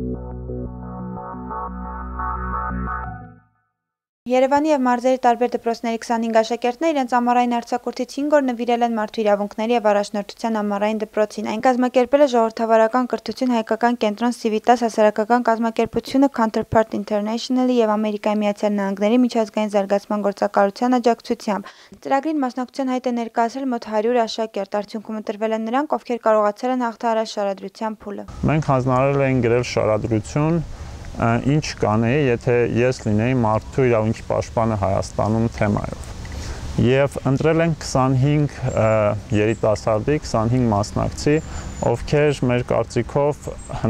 Երևանի և մարզերի տարբեր դպրոցների 25 աշակերտներ իրենց ամառային արձակուրդից 5 օր նվիրել են Մարդու իրավունքների և առաջնորդության ամառային դպրոցին։ Այն կազմակերպել է Ժողովրդավարական, կրթություն, հայկական, կենտրոն-ՍԻՎԻՏԱՍ հասարակական կազմակերպությունը Counterpart International-ի և ԱՄՆ ՄԶԳ-ի միջազգային զարգացման գործակալության աջակցությամբ։ Ծրագրին մասնակցության հայտ է ներկայացրել մոտ 100 աշակերտ։ Արդյունքում ընտրվել են նրանք, ովքեր կարողացել են հաղթահարել շարադրության փուլը։ Մենք հանձնարարել էինք գրել շարադրություն, ինչ կանեի, եթե ես լինեի Մարդու իրավունքի պաշտպանը Հայաստանում թեմայով։ Եվ ընտրել ենք 25 երիտասարդի, 25 մասնակցի, ովքեր մեր կարծիքով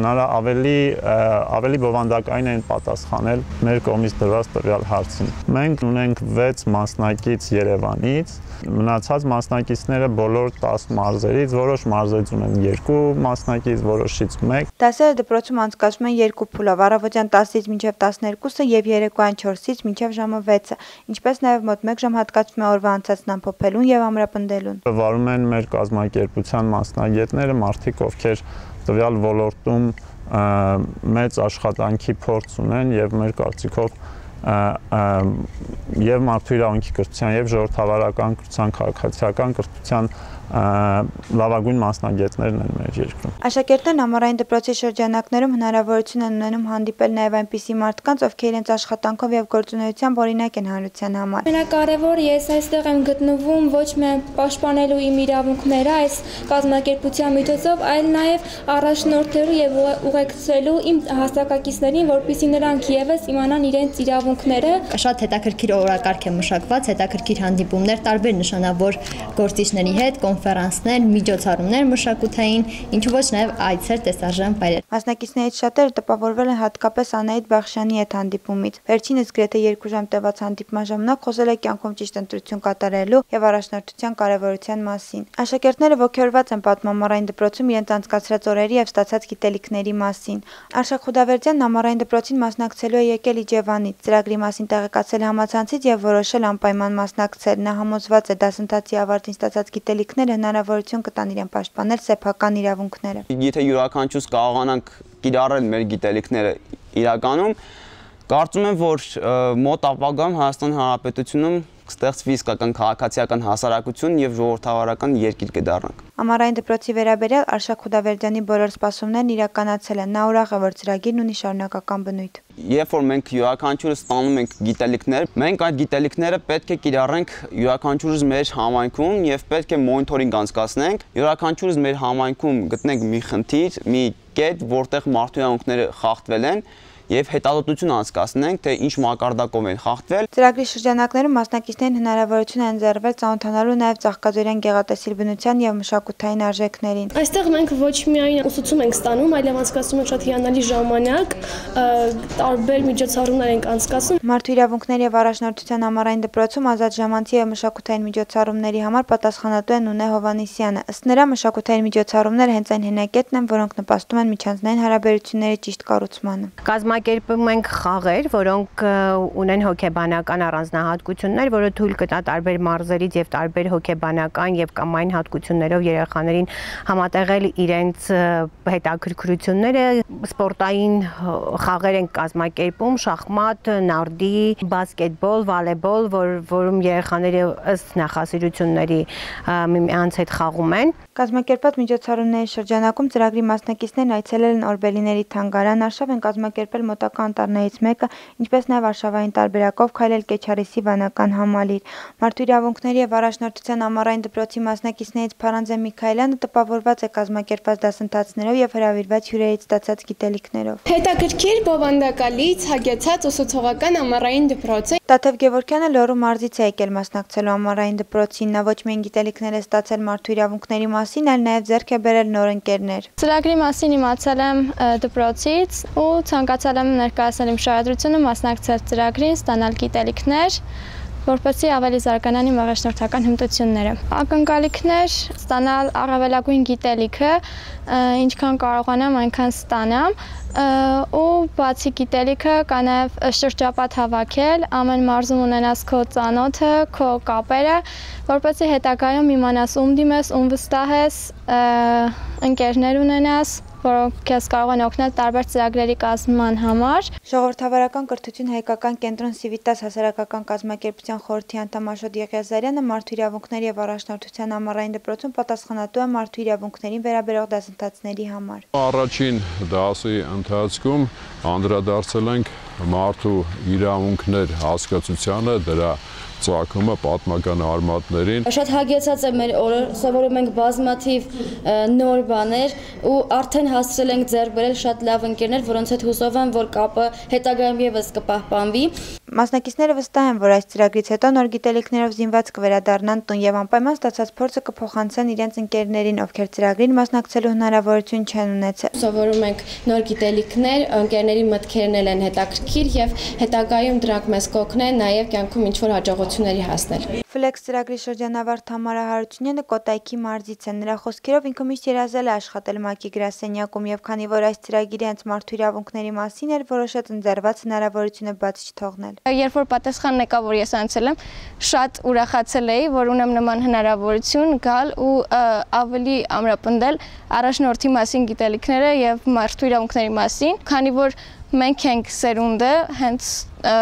ավելի բովանդակային են պատասխանել մեր կողմից դրված տվյալ հարցին։ Մենք ունենք 6 մասնակից Երևանից, մնացած մասնակիցները բոլոր 10 մարզերից, որոշ մարզերից ունեն 2 մասնակից, որոշից 1։ Դասերը դպրոցում անցկացվում են 2 փուլով՝ առավոտյան 10-ից մինչև 12-ը և երեկոյան 4-ից մինչև ժամը 6-ը, ինչպես նաև մոտ 1 ժամ հատկացվում է օրվա անցածն ամփոփելուն և ամրապնդելուն։ Վարում են մեր կազմակերպության մասնագետները, մարդիկ, ովքեր տվյալ ոլորտում մեծ աշխատանքի փորձ ունեն եւ մեր կարծիքով եւ Մարդու իրավունքի կրթության եւ ժողովրդավարական կրթության քաղաքացիական կրթության լավագույն մասնագետներն են մեր երկրում։ Աշակերտներն ամառային դպրոցի շրջանակներում հնարավորություն են ունենում հանդիպել նաև այնպիսի մարդկանց, ովքեր իրենց աշխատանքով եւ գործունեությամբ օրինակ են հանրության համար։ Ամենակարևոր ես այստեղ եմ գտնվում ոչ միայն պաշտպանելու իմ իրավունքները այս կազմակերպության միջոցով, այլ նաև առաջնորդելու եւ ուղեկցելու իմ հասակակիցներին, որպեսզի նրանք եւս իմանան իրենց իրավունքները։ Շատ հետաքրքիր օրակարգ է մշակված, հետաքրքիր հանդիպումներ տարբեր նշանավոր գործիչների հետ, կոնֆերանսներ, միջոցառումներ մշակութային, ինչու ոչ նաև այցեր, տեսարժան վայրեր։ Մասնակիցներից շատերը տպավորվել են հատկապես Անահիտ Բախշյանի հետ հանդիպումից։ Վերջինս գրեթե 2 ժամ տևած հանդիպման ժամանակ խոսել է կյանքում ճիշտ ընտրություն կատարելու եւ առաջնորդության կարեւորության մասին։ Աշակերտները ողջորված են պատմում ամառային դպրոցում իրենց անցկացրած օրերի եւ ստացած գիտելիքների մասին։ Արշակ Խուդավերդյանն ամառային դպրոցին մասնակցելու է եկել Իջևանից, ծրագրի մասին տեղեկացել համացանցից եւ որոշել անպայման մասնակցել։ Նա համոզված է դասընթացի ավարտին ստացած գիտելիքները հնարավորություն կտան իրեն պաշտպանել սեփական իրավունքները։ Եթե յուրաքանչյուրս կարողանանք կիրառել մեր գիտելիքները իրականում, կարծում եմ, որ մոտ ապագայում Հայաստանի Հանրապետությունում կստեղծվի իսկական քաղաքացիական հասարակություն եւ ժողովրդավարական երկիր կդառնանք։ Ամառային դպրոցի վերաբերյալ Արշակ Խուդավերդյանի բոլոր սպասումներն իրականացել են։ Նա ուրախ է, որ ծրագիրն ունի շարունակական բնույթ։ Երբ որ մենք յուրաքանչյուրս ստանում ենք գիտելիքներ, մենք այդ գիտելիքները պետք է կիրառենք յուրաքանչյուրս մեր համայնքում եւ պետք է մոնիթորինգ անցկացնենք։ Յուրաքանչյուրս մեր համայնքում գտնենք մի խնդիր, մի կետ, որտեղ մարդու իրավունքները խախտվել են եւ հետազոտություն անցկացնենք, թե ինչ մակարդակով են խախտվել։ Ծրագրի շրջանակներում մասնակիցներին հնարավորություն են ընձեռվել ծանոթանալու նաեւ ծաղկաձորյան գեղատեսիլ բնության եւ մշակութային արժեքներին։ Այստեղ մենք ոչ միայն ուսուցում ենք ստանում, այլև անցկացնում ենք շատ հիանալի ժամանակ, տարբեր միջոցառումներ ենք անցկացնում։ Մարդու իրավունքների եւ առաջնորդության ամառային դպրոցում ազատ ժամանցի եւ մշակութային միջոցառումների համար պատասխանատու է Նունե Հովհաննիսյանը։ Ըստ նրա, մշակութային միջոցառումները հենց այն հենակետն են, որոնք նպաստում են միջանձնային հարաբերությունների ճիշտ կառուցմանը։ Կազմակերպում ենք խաղեր, որոնք ունեն հոգեբանական առանձնահատկություններ, որը թույլ կտա տարբեր մարզերից եւ տարբեր հոգեբանական եւ կամային հատկություններով երեխաներին համատեղել իրենց հետաքրքրությունները։ Սպորտային խաղեր են կազմակերպում՝ շախմատ, նարդի, բասկետբոլ, վոլեյբոլ, որում երեխաները ըստ նախասիրությունների միմյանց հետ խաղում են։ Կազմակերպած միջոցառումների շրջանակում ծրագրի մասնակիցներն այցելել են Օրբելիների թանգարան, արշավ են կազմակերպել մոտակա անտառներից մեկը, ինչպես նաև արշավային տարբերակով քայլել Կեչարիսի վանական համալիր։ Մարդու իրավունքների եւ առաջնորդության ամառային դպրոցի մասնակիցներից Փարանձե Միքայելյանը տպավորված է կազմակերպված դասընթացներով եւ հրավիրված հյուրերից ստացած գիտելիքներով։ Հետաքրքիր, բովանդակալից հագեցած ուսուցողական ամառային դպրոց է։ Տաթև Գևորգյանը Լոռու մարզից է եկել մասնակցելու ամառային դպրոցին։ Նա ոչ միայն գիտելիքներ է ստացել մարդու իրավունքների մասին, այլ նաև ձեռք է բերել նոր ընկերներ։ Ծրագրի մասին իմացել եմ դպրոցից ու ցանկացել եմ ներկայացնել իմ շարադրությունը, մասնակցել ծրագրին, ստանալ գիտելիքներ, որպեսզի ավելի զարգանան իմ առաջնորդական հմտությունները։ Ակնկալիքներ ստանալ առավելագույն գիտելիքը, ինչքան կարողանամ, այնքան ստանամ, ու բացի գիտելիքը կա նաև շրջապատ հավաքել, ամեն մարզում ունենաս քո ծանոթը, քո կապերը, որպեսզի հետագայում իմանաս ում դիմես, ում վստահես, ընկերներ ունենաս, որոնք քեզ կարող են օգնել տարբեր ծրագրերի կազմման համար։ Ժողովրդավարական կրթություն հայկական կենտրոն-ՍԻՎԻՏԱՍ հասարակական կազմակերպության խորհրդի անդամ Աշոտ Եղիազարյանը մարդու իրավունքների եւ առաջնորդության ամառային դպրոցում պատասխանատու է մարդու իրավունքներին վերաբերող դասընթացների համար։ Առաջին դասի ընթացքում անդրադարձել ենք մարդու իրավունքներ հասկացությանը, դրա ծագումը, պատմական արմատներին։ Շատ հագեցած է մեր օրը, սովորում ենք բազմաթիվ նոր բաներ ու արդեն հասցրել ենք ձեռք բերել շատ լավ ընկերներ, որոնց հետ հուսով եմ, որ կապը հետագայում եւս կպահպանվի։ Մասնակիցները վստահ են, որ այս ծրագրից հետո նոր գիտելիքներով զինված կվերադառնան տուն եւ անպայման ստացած փորձը կփոխանցեն իրենց ընկերներին, ովքեր ծրագրին մասնակցելու հնարավորություն չեն ունեցել։ Սովորում ենք նոր գիտելիքներ, ընկերների մտքերն են հետաքրքիր եւ հետագայում դրանք մեզ կօգնեն նաեւ կյանքում ինչ-որ հաջողությունների հասնել։ Ֆլեքս ծրագրի շրջանավարտ Թամարա Հարությունյանը Կոտայքի մարզից է։ Նրա խոսքերով ինքը միշտ երազել է աշխատել ՄԱԿ-ի գրասենյակում եւ քանի որ այս ծրագիրը հենց մարդու իրավունքների մասին էր, որոշեց ընձեռված հնարավորությունը բաց չթողնել։ Երբ որ պատասխանն եկա, որ ես անցել եմ, շատ ուրախացել էի, որ ունեմ նման հնարավորություն գալ ու ավելի ամրապնդել առաջնորդի մասին գիտելիքները եւ մարդու իրավունքների մասին, քանի որ մենք ենք սերունդը, հենց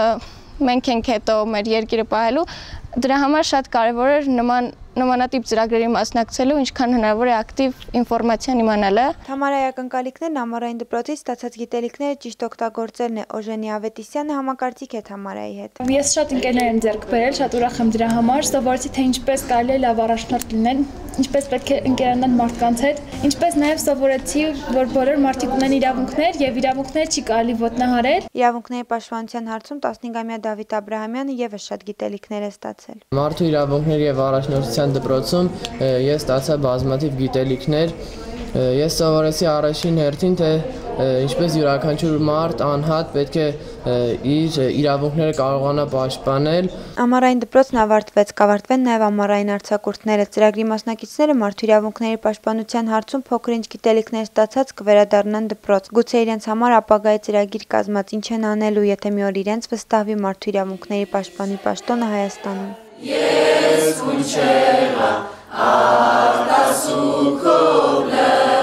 մենք ենք հետո մեր երկիրը պահելու, դրա համար շատ կարևոր էր նմանատիպ ծրագրերի մասնակցելու, ինչքան հնարավոր է ակտիվ ինֆորմացիան իմանալը։ Թամարայի ակնկալիքներն ամառային դպրոցից ստացած գիտելիքները ճիշտ օգտագործելն է։ Օժենի Ավետիսյանը համակարծիք է Թամարայի հետ։ Ես շատ ընկերներ եմ ձեռք բերել, շատ ուրախ եմ դրա համար, սովորեցի թե ինչպես կարելի է լավ առաջնորդ լինել, ինչպես պետք է ընկերանալ մարդկանց հետ, ինչպես նաև սովորեցի, որ բոլոր մարդիկ ունեն իրավունքներ եւ իրավունքները չի կարելի ոտնահարել։ Իրավունքների պաշտպանության հարցում 15-ամյա Դավիթ Աբրահամյանը եւս շատ գիտելիքներ է ստացել։ Մարդու իրավունքների եւ առաջնորդության դպրոցում ես ստացա բազմաթիվ գիտելիքներ։ Ես սովորեցի առաջին հերթին, թե ինչպես յուրաքանչյուր մարդ անհատ պետք է իր իրավունքները կարողանա պաշտպանել։ Ամառային դպրոցն ավարտվեց, կավարտվեն նաև ամառային արձակուրդները։ Ծրագրի մասնակիցները մարդու իրավունքների պաշտպանության հարցում փոքր-ինչ գիտելիքներ ստացած կվերադառնան դպրոց։ Գուցե իրենց համար ապագայի ծրագիր կազմած ինչ են անելու, եթե մի օր իրենց վստահվի մարդու իրավունքների պաշտպանի պաշտոնը Հայաստանում։ Ես քունչեղա արտասուքով